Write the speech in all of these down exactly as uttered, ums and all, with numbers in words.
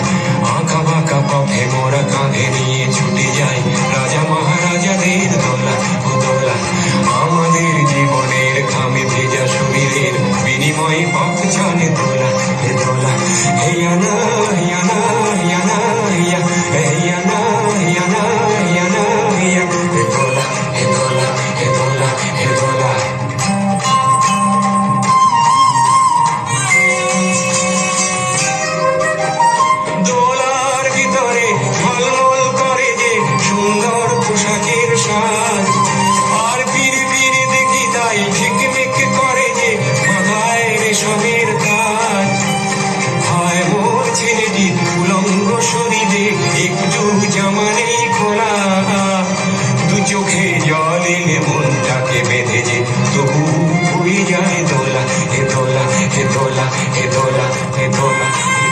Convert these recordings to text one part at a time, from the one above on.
আঁকা বাঁকা পথে মোরা কাঁধে নিয়ে ছুটে যাই রাজা মহারাজাদের দোলা ও দোলা। আমাদের জীবনের ঘামে ভেজা শরীরের বিনিময়ে পথ চলে দোলা এ দোলা। হেয়ানা হেয়ানা হেয়ানা হেয়া হেয়ানা হেয়ানা হেয়ানা হেয়া এ দোলা এ দোলা এ দোলা এ দোলা। দোলার ভিতরে ঝলমল করে যে সুন্দর পোশাকের সাজ, আর পিড়ি পিড়ি দেখি তাই ঝিকমিক করে যে মাথায় রেশমের তাজ। হায় মোর ছেলেটি উলঙ্গ শরীরে একটু জামা নেই খোলা, দু চোখে জল এলে মনটাকে বেঁধে যে তবু হয়ে যায় দোলা এ দোলা এ দোলা এ দোলা এ দোলা।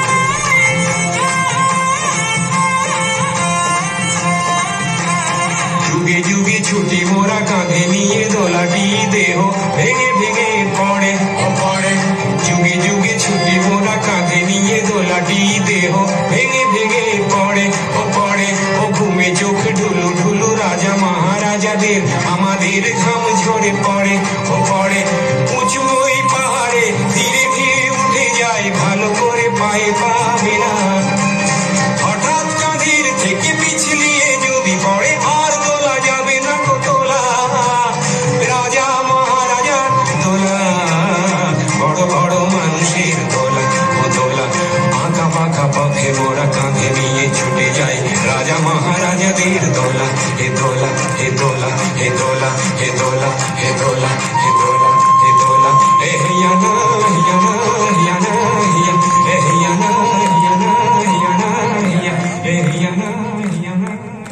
যুগে যুগে ছুটি মোরা কাঁধে নিয়ে দোলাটি দেহ ভেঙে ভেঙে পড়ে ও পড়ে। যুগে যুগে ছুটি মোরা কাঁধে নিয়ে দোলাটি দেহ ভেঙে ভেঙে পড়ে ও পড়ে। ও ঘুমে চোখ ঢুলু ঢুলু রাজা মহারাজাদের আমাদের ঘাম ঝরে পড়ে ও পড়ে। উঁচু ওই পাহাড়ে ধীরে ধীরে উঠে যায় ভালো করে পায়ে পাবে না, হঠাৎ কাঁধের থেকে পিছলিয়ে যদি পড়ে আর দোলা যাবে না কো তোলা। রাজা মহারাজা দোলা বড় বড় মানুষের দোলা ও দোলা। আঁকা বাঁকা পথে মোরা কাঁধে নিয়ে ছুটে যাই রাজা মহারাজাদের দোলা এ দোলা এ দোলা এ দোলা এ দোলা এ দোলা এ দোলা এ দোলা। এ হিয়ানা হিয়ানা হিয়ানা হিয়া এ হিয়ানা হিয়ানা হিয়ানা হিয়া এ হিয়ানা হিয়ানা।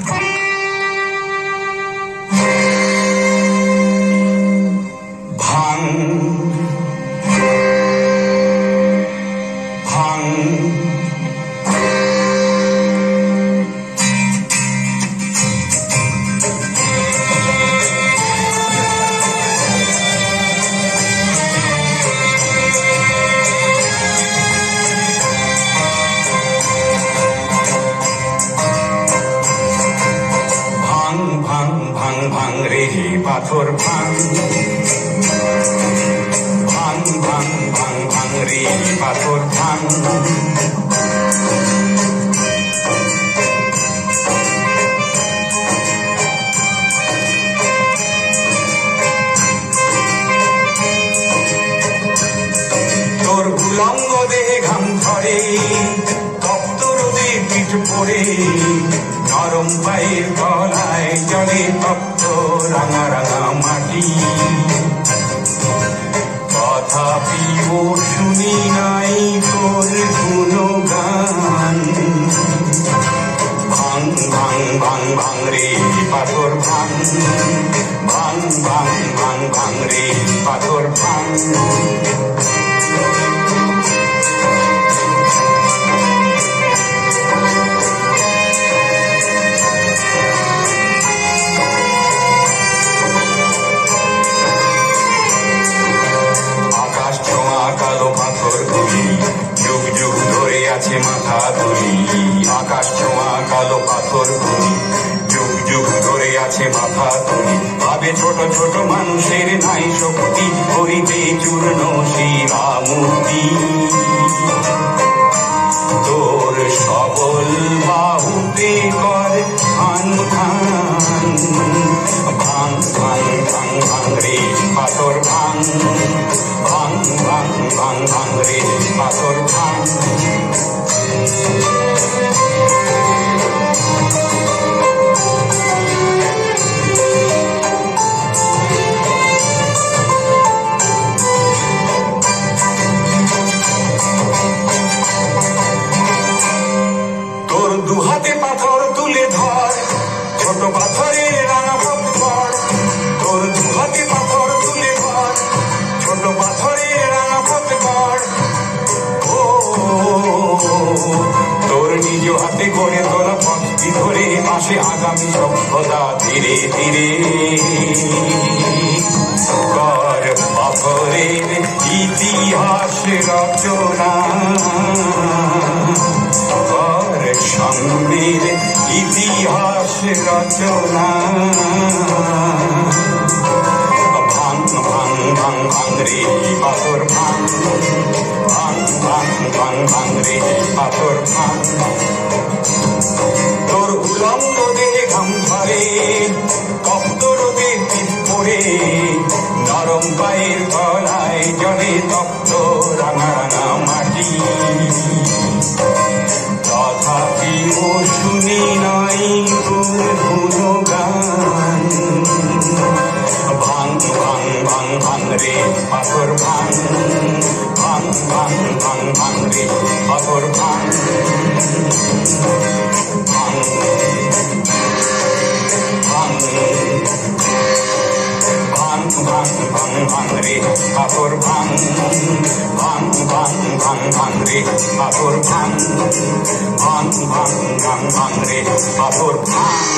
ভাং ভাং ভাং রে পাথর ভাং ভাং ভাং ভাং ভাং রে পাথর ভাং। তোর উলঙ্গ দেহে ঘাম ধরে তপ্ত রোদে পিঠ পড়ে, নরম পায়ের তলায় জলে তপ্ত রাঙা রাঙা মাটি। তথাপি ও শুনি নাই তোর কোনো গান। ভাং ভাং ভাং ভাং রে পাথর ভাং ভাং ভাং ভাং ভাং রে পাথর ভাং। কালো পাথর গুলি যুগ যুগ ধরে আছে মাথা তুলি। আকাশ ছোঁয়া কালো পাথর গুলি যুগ যুগ ধরে আছে মাথা তুলি। ভাবে ছোট ছোট মানুষের নাই শক্তি, করিতে চূর্ণ শিরা মূর্তি। তোর সবল বাহুতে কর খান খান। ভাং ভাং ভাং ভাং রে পাথর ভাং ভাং ভাং ভাং ভাং রে পাথর ভাং। তোর দুহাতে পাথর তুলে ধর, ছোট পাথরে রাঙা পথ কর। তোর দুহাতে পাথর তুলে ধর, ছোট পাথরে রাঙা পথ কর। ও তোর নিজ হাতে গড়ে তোলা পথটি ধরে আসে আগামী সভ্যতা ধীরে ধীরে। কর পাথরের ইতিহাস রচনা। রচনা ভাঙ ভাঙ ভাঙ ভাঙ রে পাথর ভাঙ ভাঙ ভাঙ ভাঙ ভাঙ রে পাথর ভাঙ তোর উলঙ্গ দেহে ঘাম ঝরে তপ্ত রোদে পিঠ পড়ে নরম পায়ের তলায় জলে তপ্ত রাঙা রাঙা মাটি তথাপি ও শুনি নাই তোর গুণগান ভাঙ ভাঙ ভাঙ ভাঙ রে পাথর ভাঙ ভাঙ ভাঙ ভাঙ ভাঙ রে পাথর ভাঙ ভাঙ ভাঙ ভাঙ ভাঙ ভাঙ ভাঙ রে পাথর ভাঙ ভাঙ ভাঙ ভাঙ ভাঙ রে পাথর ভাঙ ভাঙ ভাঙ ভাঙ ভাঙ রে পাথর ভাঙ